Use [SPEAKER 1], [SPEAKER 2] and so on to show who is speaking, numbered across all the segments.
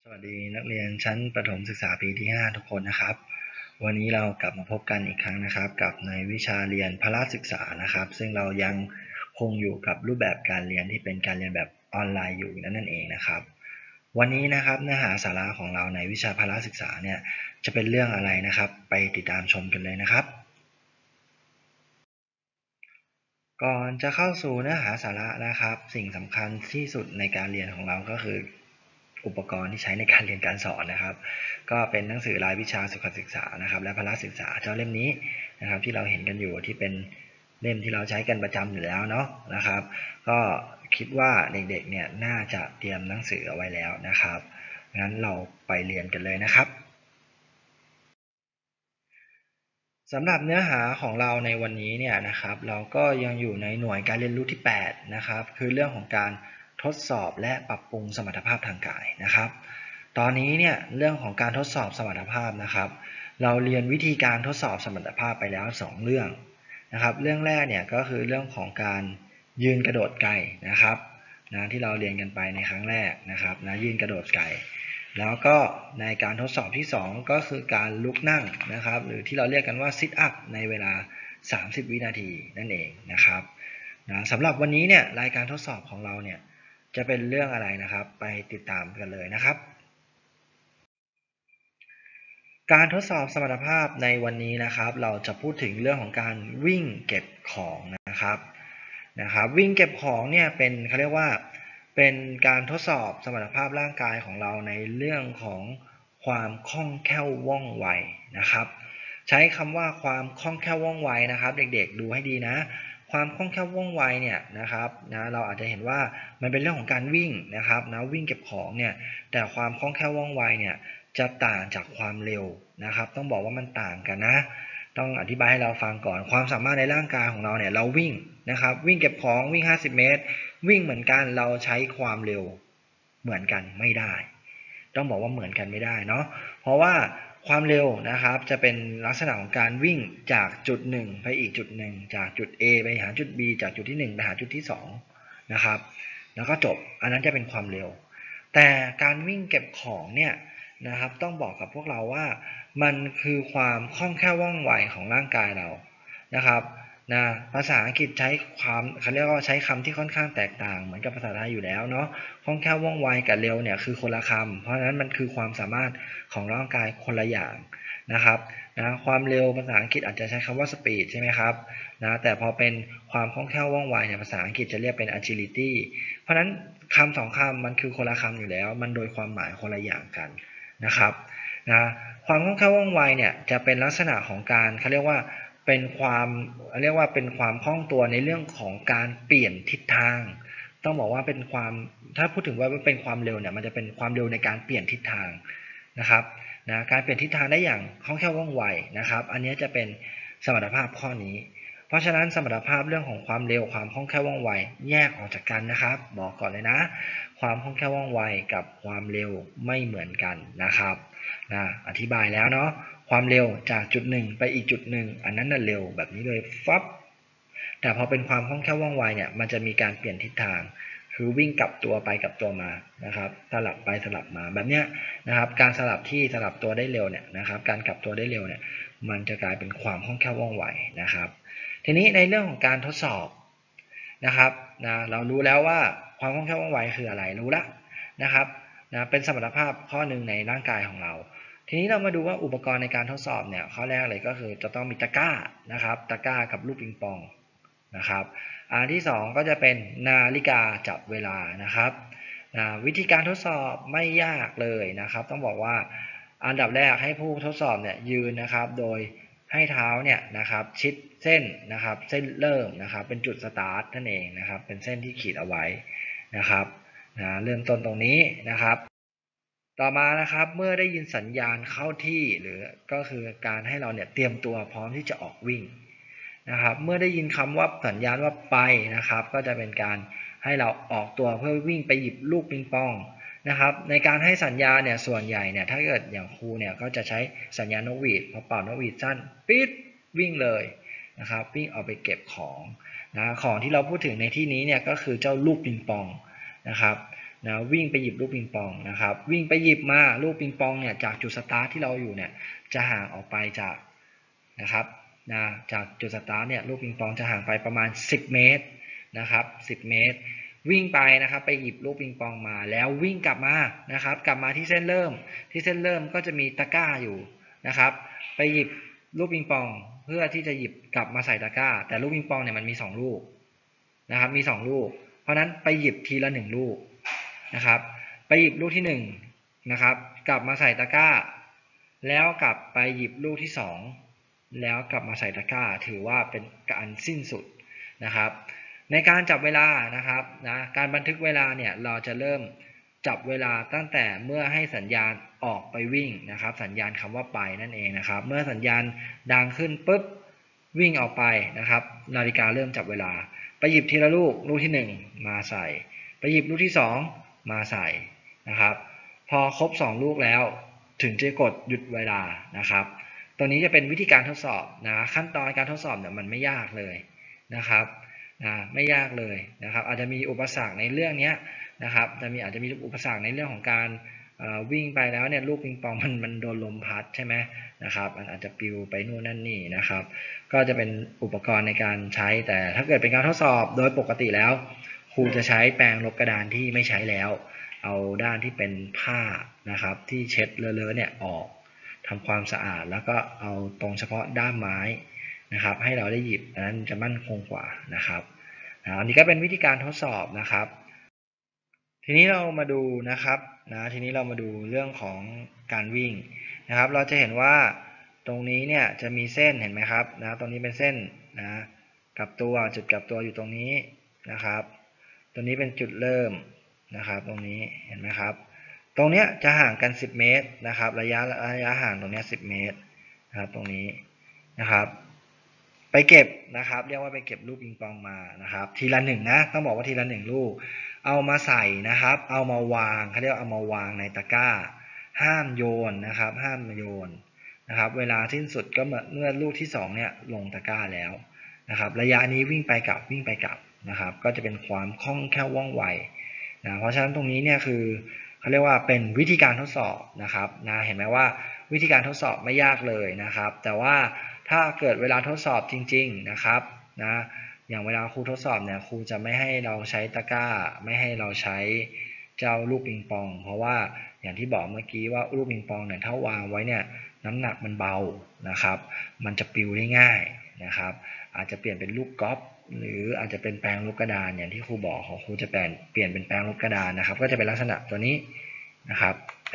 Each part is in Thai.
[SPEAKER 1] สวัสดีนักเรียนชั้นประถมศึกษาปีที่5ทุกคนนะครับวันนี้เรากลับมาพบกันอีกครั้งนะครับกับในวิชาเรียนพละศึกษานะครับซึ่งเรายังคงอยู่กับรูปแบบการเรียนที่เป็นการเรียนแบบออนไลน์อยู่นั่นเองนะครับวันนี้นะครับเนื้อหาสาระของเราในวิชาพละศึกษาเนี่ยจะเป็นเรื่องอะไรนะครับไปติดตามชมกันเลยนะครับก่อนจะเข้าสู่เนื้อหาสาระนะครับสิ่งสำคัญที่สุดในการเรียนของเราก็คืออุปกรณ์ที่ใช้ในการเรียนการสอนนะครับก็เป็นหนังสือรายวิชาสุขศึกษานะครับและพละศึกษาเจ้าเล่มนี้นะครับที่เราเห็นกันอยู่ที่เป็นเล่มที่เราใช้กันประจำอยู่แล้วเนาะนะครับก็คิดว่าเด็กๆเนี่ยน่าจะเตรียมหนังสือเอาไว้แล้วนะครับงั้นเราไปเรียนกันเลยนะครับสำหรับเนื้อหาของเราในวันนี้เนี่ยนะครับเราก็ยังอยู่ในหน่วยการเรียนรู้ที่8นะครับคือเรื่องของการทดสอบและปรับปรุงสมรรถภาพทางกายนะครับตอนนี้เนี่ยเรื่องของการทดสอบสมรรถภาพนะครับเราเรียนวิธีการทดสอบสมรรถภาพไปแล้ว2เรื่องนะครับเรื่องแรกเนี่ยก็คือเรื่องของการยืนกระโดดไกลนะครับที่เราเรียนกันไปในครั้งแรกนะครับยืนกระโดดไกลแล้วก็ในการทดสอบที่2ก็คือการลุกนั่งนะครับหรือที่เราเรียกกันว่า sit up ในเวลา30วินาทีนั่นเองนะครับสำหรับวันนี้เนี่ยรายการทดสอบของเราเนี่ยจะเป็นเรื่องอะไรนะครับไปติดตามกันเลยนะครับการทดสอบสมรรถภาพในวันนี้นะครับเราจะพูดถึงเรื่องของการวิ่งเก็บของนะครับวิ่งเก็บของเนี่ยเป็นเขาเรียกว่าเป็นการทดสอบสมรรถภาพร่างกายของเราในเรื่องของความคล่องแคล่วว่องไวนะครับใช้คำว่าความคล่องแคล่วว่องไวนะครับเด็กๆดูให้ดีนะความคล่องแคล่วว่องไวเนี่ยนะครับเราอาจจะเห็นว่ามันเป็นเรื่องของการวิ่งนะครับวิ่งเก็บของเนี่ยแต่ความคล่องแคล่วว่องไวเนี่ยจะต่างจากความเร็วนะครับต้องบอกว่ามันต่างกันนะต้องอธิบายให้เราฟังก่อนความสามารถในร่างกายของเราเนี่ยเราวิ่งนะครับวิ่งเก็บของวิ่ง50เมตรวิ่งเหมือนกันเราใช้ความเร็วเหมือนกันไม่ได้ต้องบอกว่าเหมือนกันไม่ได้เนาะเพราะว่าความเร็วนะครับจะเป็นลักษณะของการวิ่งจากจุด1ไปอีกจุด1จากจุด A ไปหาจุด B จากจุดที่1ไปหาจุดที่2นะครับแล้วก็จบอันนั้นจะเป็นความเร็วแต่การวิ่งเก็บของเนี่ยนะครับต้องบอกกับพวกเราว่ามันคือความคล่องแคล่วว่องไวของร่างกายเรานะครับภาษาอังกฤษใช้ความเขาเรียกว่าใช้คำที่ค่อนข้างแตกต่างเหมือนกับภาษาไทยอยู่แล้วเนาะคล่องแคล่วว่องไวกับเร็วเนี่ยคือคนละคำเพราะฉะนั้นมันคือความสามารถของร่างกายคนละอย่างนะครับความเร็วภาษาอังกฤษอาจจะใช้คำว่า speed ใช่ไหมครับแต่พอเป็นความคล่องแคล่วว่องไวเนี่ยภาษาอังกฤษจะเรียกเป็น agility เพราะฉะนั้นคำสองคำมันคือคนละคำอยู่แล้วมันโดยความหมายคนละอย่างกันนะครับความคล่องแคล่วว่องไวเนี่ยจะเป็นลักษณะของการเขาเรียกว่าเป็นความเป็นความคล่องตัวในเรื่องของการเปลี่ยนทิศทางต้องบอกว่าเป็นความถ้าพูดถึงว่าเป็นความเร็วเนี่ยมันจะเป็นความเร็วในการเปลี่ยนทิศทางนะครับการเปลี่ยนทิศทางได้อย่างคล่องแคล่วว่องไวนะครับอันนี้จะเป็นสมรรถภาพข้อนี้เพราะฉะนั้นสมรรถภาพเรื่องของความเร็วความคล่องแคล่วว่องไวแยกออกจากกันนะครับบอกก่อนเลยนะความคล่องแคล่วว่องไวกับความเร็วไม่เหมือนกันนะครับอธิบายแล้วเนาะความเร็วจากจุดหนึ่งไปอีกจุดหนึ่งอันนั้นน่ะเร็วแบบนี้เลยฟับแต่พอเป็นความคล่องแคล่วว่องไวเนี่ยมันจะมีการเปลี่ยนทิศทางคือวิ่งกลับตัวไปกลับตัวมานะครับสลับไปสลับมาแบบเนี้ยนะครับการสลับที่สลับตัวได้เร็วเนี่ยนะครับการกลับตัวได้เร็วเนี่ยมันจะกลายเป็นความคล่องแคล่วว่องไวนะครับทีนี้ในเรื่องของการทดสอบนะครับเรารู้แล้วว่าความคล่องแคล่วว่องไวคืออะไรรู้ละนะครับเป็นสมรรถภาพข้อหนึ่งในร่างกายของเราทีนี้เรามาดูว่าอุปกรณ์ในการทดสอบเนี่ยข้อแรกเลยก็คือจะต้องมีตะกร้านะครับตะกร้ากับลูกปิงปองนะครับอันที่สองก็จะเป็นนาฬิกาจับเวลานะครับวิธีการทดสอบไม่ยากเลยนะครับต้องบอกว่าอันดับแรกให้ผู้ทดสอบเนี่ยยืนนะครับโดยให้เท้าเนี่ยนะครับชิดเส้นนะครับเส้นเริ่มนะครับเป็นจุดสตาร์ทนั่นเองนะครับเป็นเส้นที่ขีดเอาไว้นะครับเริ่มต้นตรงนี้นะครับต่อมานะครับเมื่อได้ยินสัญญาณเข้าที่หรือก็คือการให้เราเนี่ยเตรียมตัวพร้อมที่จะออกวิ่งนะครับเมื่อได้ยินคำว่าสัญญาณว่าไปนะครับก็จะเป็นการให้เราออกตัวเพื่อวิ่งไปหยิบลูกปิงปองนะครับในการให้สัญญาณเนี่ยส่วนใหญ่เนี่ยถ้าเกิดอย่างครูเนี่ยก็จะใช้สัญญาณนกหวีดพอเป่านกหวีดสั้นปิดวิ่งเลยนะครับวิ่งเอาไปเก็บของของที่เราพูดถึงในที่นี้เนี่ยก็คือเจ้าลูกปิงปองนะครับนะวิ่งไปหยิบลูกปิงปองนะครับวิ่งไปหยิบมาลูกปิงปองเนี่ยจากจุดสตาร์ทที่เราอยู่เนี่ยจะห่างออกไปจากนะครับนะจากจุดสตาร์ทเนี่ยลูกปิงปองจะห่างไปประมาณ10เมตรนะครับ10เมตรวิ่งไปนะครับไปหยิบลูกปิงปองมาแล้ววิ่งกลับมานะครับกลับมาที่เส้นเริ่มก็จะมีตะกร้าอยู่นะครับไปหยิบลูกปิงปองเพื่อที่จะหยิบกลับมาใส่ตะกร้าแต่ลูกปิงปองเนี่ยมันมี2ลูกนะครับมี2ลูกเพราะนั้นไปหยิบทีละ1ลูกนะครับไปหยิบลูกที่1นะครับกลับมาใส่ตะกร้าแล้วกลับไปหยิบลูกที่2แล้วกลับมาใส่ตะกร้าถือว่าเป็นการสิ้นสุดนะครับในการจับเวลานะครับนะการบันทึกเวลาเนี่ยเราจะเริ่มจับเวลาตั้งแต่เมื่อให้สัญญาณออกไปวิ่งนะครับสัญญาณคำว่าไปนั่นเองนะครับเมื่อสัญญาณดังขึ้นปุ๊บวิ่งออกไปนะครับนาฬิกาเริ่มจับเวลาไปหยิบทีละลูกที่1มาใส่ไปหยิบลูกที่2มาใส่นะครับพอครบ2ลูกแล้วถึงจะกดหยุดเวลานะครับตัวนี้จะเป็นวิธีการทดสอบนะขั้นตอนการทดสอบเนี่ยมันไม่ยากเลยนะครับไม่ยากเลยนะครับอาจจะมีอุปสรรคในเรื่องนี้นะครับอาจจะมีอุปสรรคในเรื่องของการวิ่งไปแล้วเนี่ยลูกปิงปองมันโดนลมพัดใช่ไหมนะครับมันอาจจะปลิวไปนู่นนั่นนี่นะครับก็จะเป็นอุปกรณ์ในการใช้แต่ถ้าเกิดเป็นการทดสอบโดยปกติแล้วครูจะใช้แปรงลบกระดานที่ไม่ใช้แล้วเอาด้านที่เป็นผ้านะครับที่เช็ดเลอะๆเนี่ยออกทำความสะอาดแล้วก็เอาตรงเฉพาะด้ามไม้นะครับให้เราได้หยิบอันนั้นจะมั่นคงกว่านะครับอันนี้ก็เป็นวิธีการทดสอบนะครับทีนี้เรามาดูนะครับทีนี้เรามาดูเรื่องของการวิ่งนะครับเราจะเห็นว่าตรงนี้เนี่ยจะมีเส้นเห็นไหมครับตรงนี้เป็นเส้นกับตัวจุดกับตัวอยู่ตรงนี้นะครับตรงนี้เป็นจุดเริ่มนะครับตรงนี้เห็นไหมครับตรงเนี้ยจะห่างกัน10เมตรนะครับระยะห่างตรงนี้10เมตรนะครับตรงนี้นะครับไปเก็บนะครับเรียกว่าไปเก็บลูกปิงปองมานะครับทีละ1นะต้องบอกว่าทีละ1ลูกเอามาใส่นะครับเอามาวางเขาเรียกเอามาวางในตะกร้าห้ามโยนนะครับห้ามโยนนะครับเวลาสิ้นสุดก็เมื่อลูกที่2เนี่ยลงตะกร้าแล้วนะครับระยะนี้วิ่งไปกลับนะครับก็จะเป็นความคล่องแคล่วว่องไวเพราะฉะนั้นตรงนี้เนี่ยคือเขาเรียกว่าเป็นวิธีการทดสอบนะครับเห็นไหมว่าวิธีการทดสอบไม่ยากเลยนะครับแต่ว่าถ้าเกิดเวลาทดสอบจริงๆนะครับอย่างเวลาครูทดสอบเนี่ยครูจะไม่ให้เราใช้ตะกร้าไม่ให้เราใช้เจ้าลูกปิงปองเพราะว่าอย่างที่บอกเมื่อกี้ว่าลูกปิงปองเนี่ยถ้าวางไว้เนี่ยน้ำหนักมันเบานะครับมันจะปลิวได้ง่ายนะครับอาจจะเปลี่ยนเป็นลูกกอล์ฟหรืออาจจะเป็นแปรงลบกระดานอย่างที่ครูบอกของครูจะเปลี่ยนเป็นแปรงลบกระดานนะครับก็จะเป็นลักษณะตัวนี้นะครับ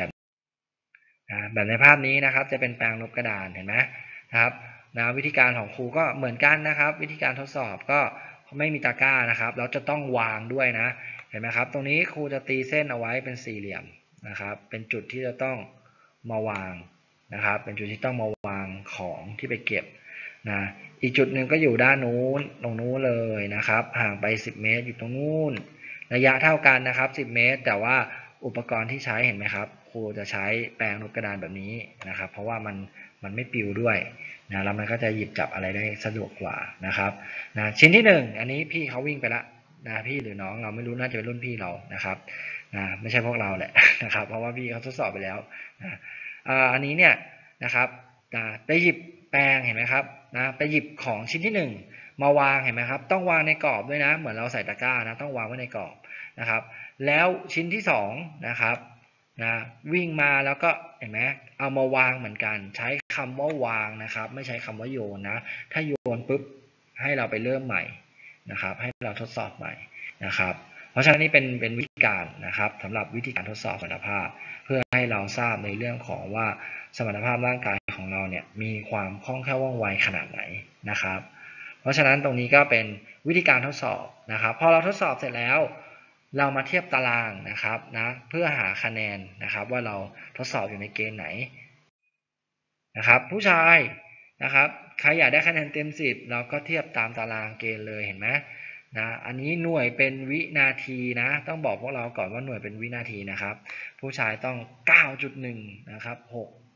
[SPEAKER 1] แบบในภาพนี้นะครับจะเป็นแปรงลบกระดานเห็นไหมนะครับวิธีการของครูก็เหมือนกันนะครับวิธีการทดสอบก็ไม่มีตะกร้านะครับเราจะต้องวางด้วยนะเห็นไหมครับตรงนี้ครูจะตีเส้นเอาไว้เป็นสี่เหลี่ยมนะครับเป็นจุดที่จะต้องมาวางนะครับเป็นจุดที่ต้องมาวางของที่ไปเก็บอีกจุดหนึ่งก็อยู่ด้านนู้นตรงนู้นเลยนะครับห่างไป10เมตรอยู่ตรงนู้นระยะเท่ากันนะครับ10เมตรแต่ว่าอุปกรณ์ที่ใช้เห็นไหมครับครูจะใช้แปรงลบกระดานแบบนี้นะครับเพราะว่ามันไม่ปลิวด้วยแล้วมันก็จะหยิบจับอะไรได้สะดวกกว่านะครับชิ้นที่1อันนี้พี่เขาวิ่งไปละพี่หรือน้องเราไม่รู้น่าจะเป็นรุ่นพี่เรานะครับไม่ใช่พวกเราแหละนะครับเพราะว่าพี่เขาทดสอบไปแล้วอันนี้เนี่ยนะครับไปหยิบแปรงเห็นไหมครับไปหยิบของชิ้นที่1มาวางเห็นไหมครับต้องวางในกรอบด้วยนะเหมือนเราใส่ตะกร้านะต้องวางไว้ในกรอบนะครับแล้วชิ้นที่2นะครับวิ่งมาแล้วก็เห็นไหมเอามาวางเหมือนกันใช้คำว่าวางนะครับไม่ใช้คำว่าโยนนะถ้าโยนปุ๊บให้เราไปเริ่มใหม่นะครับให้เราทดสอบใหม่นะครับเพราะฉะนั้นนี่เป็นวิธีการนะครับสำหรับวิธีการทดสอบสมรรถภาพเพื่อให้เราทราบในเรื่องของว่าสมรรถภาพร่างกายของเราเนี่ยมีความคล่องแคล่วว่องไวขนาดไหนนะครับเพราะฉะนั้นตรงนี้ก็เป็นวิธีการทดสอบนะครับพอเราทดสอบเสร็จแล้วเรามาเทียบตารางนะครับเพื่อหาคะแนนนะครับว่าเราทดสอบอยู่ในเกณฑ์ไหนนะครับผู้ชายนะครับใครอยากได้คะแนนเต็ม10เราก็เทียบตามตารางเกณฑ์เลยเห็นไหมอันนี้หน่วยเป็นวินาทีนะต้องบอกพวกเราก่อนว่าหน่วยเป็นวินาทีนะครับผู้ชายต้อง 9.1 นะครับ6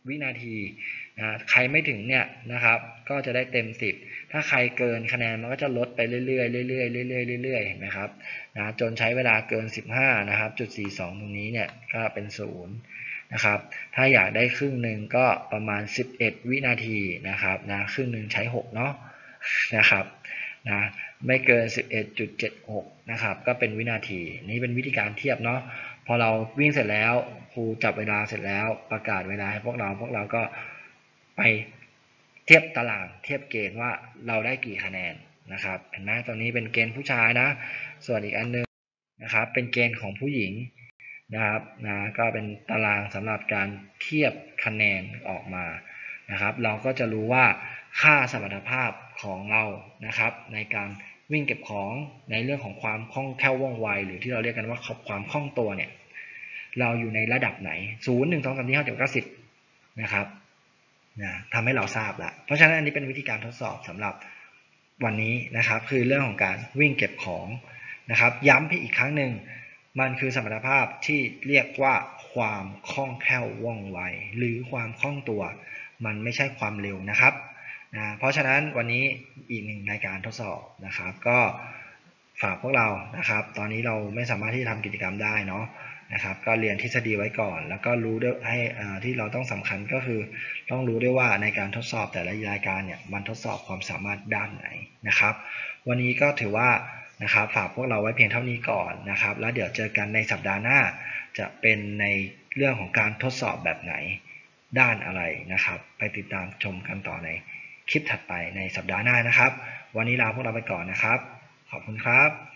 [SPEAKER 1] วินาทีใครไม่ถึงเนี่ยนะครับก็จะได้เต็ม10ถ้าใครเกินคะแนนมันก็จะลดไปเรื่อยๆเรื่อยๆเรื่อยๆเรื่อยๆเห็นไหมครับจนใช้เวลาเกิน15นะครับ.42ตรงนี้เนี่ยก็เป็น0นะครับถ้าอยากได้ครึ่งหนึ่งก็ประมาณ11วินาทีนะครับครึ่งหนึ่งใช้6เนาะนะครับไม่เกิน11.76นะครับก็เป็นวินาทีนี่เป็นวิธีการเทียบเนาะพอเราวิ่งเสร็จแล้วครูจับเวลาเสร็จแล้วประกาศเวลาให้พวกเราก็ไปเทียบตารางเทียบเกณฑ์ว่าเราได้กี่คะแนนนะครับเห็นไหมตอนนี้เป็นเกณฑ์ผู้ชายนะส่วนอีกอันนึงนะครับเป็นเกณฑ์ของผู้หญิงนะครับก็เป็นตารางสำหรับการเทียบคะแนนออกมานะครับเราก็จะรู้ว่าค่าสมรรถภาพของเรานะครับในการวิ่งเก็บของในเรื่องของความคล่องแคล่วว่องไวหรือที่เราเรียกกันว่าความคล่องตัวเนี่ยเราอยู่ในระดับไหน0 1 2 3 4 5 6 7 8 9 10นะครับทำให้เราทราบแล้วเพราะฉะนั้นอันนี้เป็นวิธีการทดสอบสำหรับวันนี้นะครับคือเรื่องของการวิ่งเก็บของนะครับย้ำอีกครั้งหนึ่งมันคือสมรรถภาพที่เรียกว่าความคล่องแคล่วว่องไวหรือความคล่องตัวมันไม่ใช่ความเร็วนะครับเพราะฉะนั้นวันนี้อีกหนึ่งรายการทดสอบนะครับก็ฝากพวกเรานะครับตอนนี้เราไม่สามารถที่จะทำกิจกรรมได้เนาะนะครับก็เรียนทฤษฎีไว้ก่อนแล้วก็รู้ด้วยให้ที่เราต้องสำคัญก็คือต้องรู้ด้วยว่าในการทดสอบแต่ละรายการเนี่ยมันทดสอบความสามารถด้านไหนนะครับวันนี้ก็ถือว่านะครับฝากพวกเราไว้เพียงเท่านี้ก่อนนะครับแล้วเดี๋ยวเจอกันในสัปดาห์หน้าจะเป็นในเรื่องของการทดสอบแบบไหนด้านอะไรนะครับไปติดตามชมกันต่อในคลิปถัดไปในสัปดาห์หน้านะครับวันนี้ลาพวกเราไปก่อนนะครับขอบคุณครับ